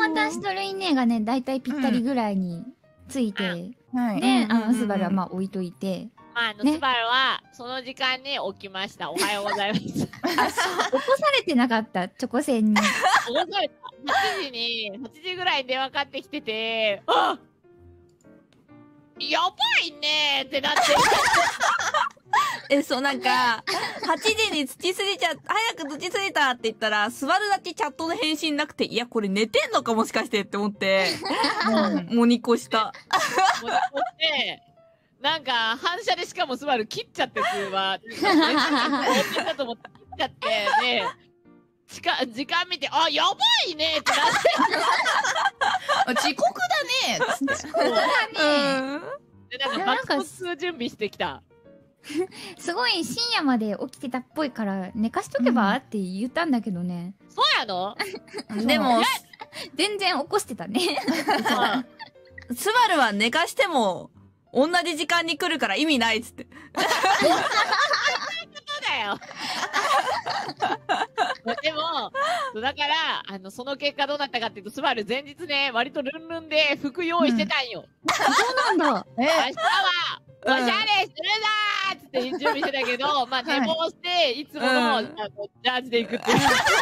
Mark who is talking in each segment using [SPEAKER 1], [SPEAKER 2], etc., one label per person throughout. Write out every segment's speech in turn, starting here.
[SPEAKER 1] 私とルイネがね、だいたいぴったりぐらいについて、
[SPEAKER 2] はい。
[SPEAKER 1] で、スバルはまあ置いといて。
[SPEAKER 3] まあ、スバルは、その時間に起きました。おはようございます。起こ
[SPEAKER 1] 起こされてなかった、チョコ船に。
[SPEAKER 3] された。8時ぐらいに電話かかってきてて、あっやばいねーってなって。
[SPEAKER 4] そう、なんか、8時に土すぎちゃ、早く土すぎたって言ったら、座るだけチャットの返信なくて、いや、これ寝てんのかもしかしてって思って、もうニコした。
[SPEAKER 3] もうニコして、なんか、反射でしかもスバル切っちゃって、通話。だと思って切っちゃって、で、時間見て、あ、やばいねってなって。
[SPEAKER 2] 遅刻だね
[SPEAKER 1] 遅刻だね。
[SPEAKER 3] で、なんか、爆速準備してきた。
[SPEAKER 1] すごい深夜まで起きてたっぽいから、寝かしとけばって言ったんだけどね。
[SPEAKER 3] そうやの
[SPEAKER 4] でも、
[SPEAKER 1] 全然起こしてたね。
[SPEAKER 4] スバルは寝かしても、同じ時間に来るから意味ないっつって。
[SPEAKER 3] そうだよ。でも、だから、その結果どうなったかっていうと、スバル前日ね、割とルンルンで服用意してたんよ。
[SPEAKER 1] そうなんだ。
[SPEAKER 3] 明日は、おしゃれするぞーっつって準備してたけど、まあ寝坊して、いつもの、ジャージで行くっていう。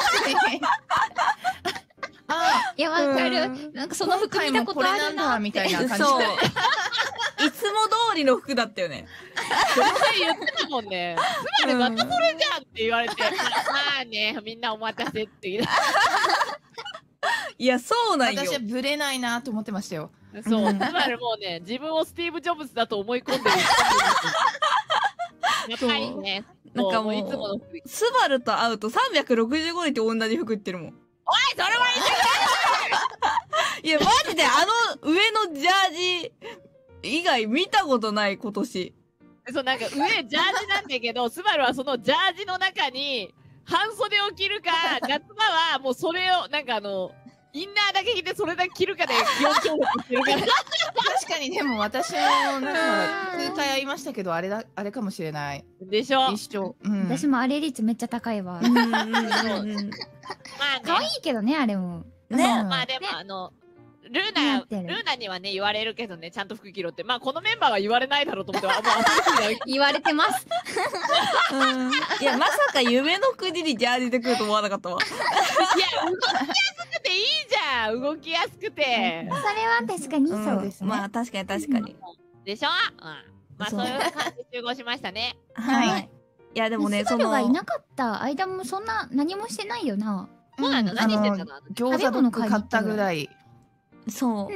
[SPEAKER 1] いや、わかる。なんかその服見たことあるな
[SPEAKER 2] みたいな感じで。
[SPEAKER 4] そう。いつも通りの服だったよね。
[SPEAKER 3] それ言ってたもんね。つまりまたそれじゃんって言われて、まあね、みんなお待たせって言う。
[SPEAKER 4] いや、そうなんよ。
[SPEAKER 2] 私はブレないなと思ってましたよ。
[SPEAKER 3] そう。つまりもうね、自分をスティーブ・ジョブズだと思い込んでる。やっぱりね。
[SPEAKER 4] なんかもう、
[SPEAKER 3] いつもの服。
[SPEAKER 4] スバルと会うと365日同じ服着てるもん。
[SPEAKER 3] おい、それは
[SPEAKER 4] 言いや、マジで上のジャージ以外見たことない今年。
[SPEAKER 3] そう、なんか上ジャージなんだけど、スバルはそのジャージの中に、半袖を着るか、夏場はもうそれを、なんかインナーだけ着てそれだけ着るかで気温調節してるから。
[SPEAKER 2] 確かにでも私もなんか数回会いましたけど、あれかもしれない。
[SPEAKER 3] でしょ
[SPEAKER 2] 一緒。
[SPEAKER 1] 私もあれ率めっちゃ高いわ。
[SPEAKER 3] まあね。
[SPEAKER 1] 可愛いけどね、あれも。
[SPEAKER 4] ね。
[SPEAKER 3] まあでもルーナにはね、言われるけどね、ちゃんと服着ろって。まあこのメンバーは言われないだろうと思って、もう
[SPEAKER 1] 言われてます。
[SPEAKER 4] いや、まさか夢の国にジャージで来ると思わなかったわ。
[SPEAKER 3] いや、動きやすくていいじゃん動きやすくて。
[SPEAKER 1] それは確かにそう
[SPEAKER 2] ですね。
[SPEAKER 4] まあ確かに確かに。
[SPEAKER 3] でしょまあそういう感じで集合しましたね。
[SPEAKER 4] はい。いやでもね、
[SPEAKER 1] スバルがいなかった間もそんな何もしてないよな。
[SPEAKER 3] そうなの何してたの
[SPEAKER 2] 餃子ドッグ買ったぐらい。
[SPEAKER 4] そう。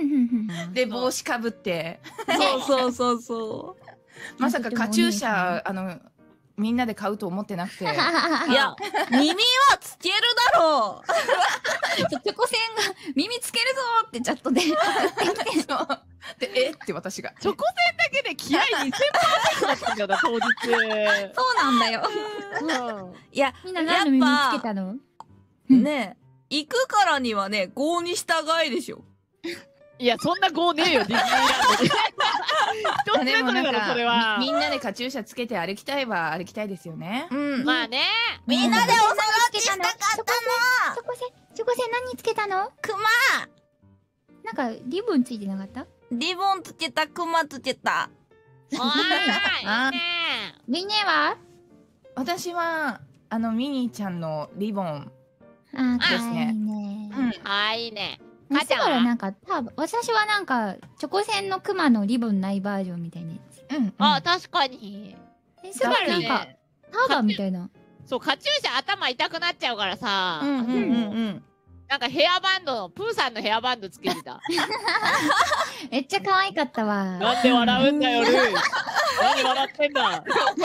[SPEAKER 2] で、帽子かぶって。
[SPEAKER 4] そう。
[SPEAKER 2] まさかカチューシャ、みんなで買うと思ってなくて。い
[SPEAKER 4] や、耳はつけるだろう
[SPEAKER 1] チョコセンが耳つけるぞってチャットで。
[SPEAKER 2] で、って私が。
[SPEAKER 3] チョコセンだけで気合2000%だったんだよな、当日。
[SPEAKER 1] そうなんだよ。
[SPEAKER 4] いや、
[SPEAKER 1] みんな何の耳つけたの
[SPEAKER 4] ねえ、行くからにはね、郷に従いでしょ。
[SPEAKER 3] いや、そんな号ねえよ、ディズニーランドで。一つ目それだろ、それは。
[SPEAKER 2] みんなでカチューシャつけて歩きたいは歩きたいですよね。
[SPEAKER 3] まあね。
[SPEAKER 4] みんなでお騒ぎしたかったの。
[SPEAKER 1] チョコセン何つけたの？
[SPEAKER 4] クマ。
[SPEAKER 1] なんか、リボンついてなかった？
[SPEAKER 4] リボンつけた、クマつけた。
[SPEAKER 3] おーい、いいね。
[SPEAKER 1] みんなは？
[SPEAKER 2] 私は、ミニーちゃんのリボン。
[SPEAKER 1] ですね。
[SPEAKER 3] いいね。
[SPEAKER 1] だからなんか、私はなんか、チョコセンのクマのリボンないバージョンみたいなやつ。
[SPEAKER 3] あ、確かに。
[SPEAKER 1] スバルなんか、ターバンみたいな。
[SPEAKER 3] そう、カチューシャ頭痛くなっちゃうからさ。なんかヘアバンド、プーさんのヘアバンドつけてた。
[SPEAKER 1] めっちゃ可愛かったわ。
[SPEAKER 3] なんで笑うんだよ、ルイ。何笑ってんだ。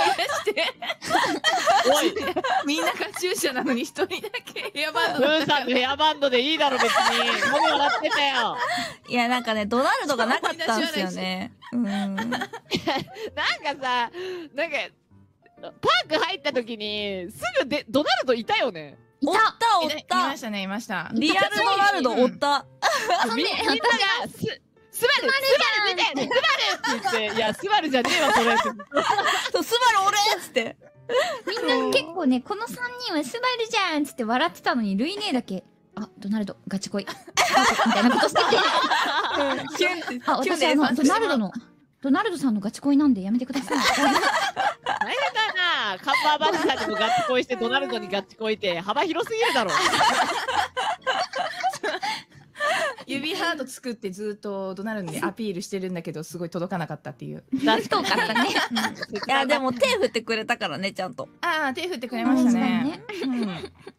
[SPEAKER 3] おい。
[SPEAKER 2] みんなカチューシャなのに一人だけヘアバンド。
[SPEAKER 3] プーさんのヘアバンドでいいだろ、別に。何笑ってたよ。
[SPEAKER 4] いや、なんかね、ドナルドがなかったんですよね。
[SPEAKER 3] なんかさ、なんか、パーク入った時に、すぐで、ドナルドいたよね。
[SPEAKER 4] おった
[SPEAKER 2] いましたね、いました。
[SPEAKER 4] リアルドナルドおった。
[SPEAKER 3] みんなが、スバル出てスバルって言って、いや、スバルじゃねえわ、それって。
[SPEAKER 4] そう、スバル俺っつって。
[SPEAKER 1] みんな結構ね、この3人はスバルじゃんっつって笑ってたのに、ルイネだけ、あ、ドナルド、ガチ恋。 みたいなことしてて。
[SPEAKER 4] キュンって
[SPEAKER 1] あ、
[SPEAKER 4] キュンで
[SPEAKER 1] 私ドナルドさんのガチ恋なんでやめてください。
[SPEAKER 3] 大変だな。カンバーバッチさんにもガチ恋して、ドナルドにガチ恋って幅広すぎるだろ。
[SPEAKER 2] 指ハート作ってずっとドナルドにアピールしてるんだけど、すごい届かなかったっていう。
[SPEAKER 3] 確
[SPEAKER 1] 遠かったね。
[SPEAKER 4] いやでも手振ってくれたからねちゃんと。
[SPEAKER 2] ああ、手振ってくれましたね。
[SPEAKER 1] 確かにね。
[SPEAKER 2] うん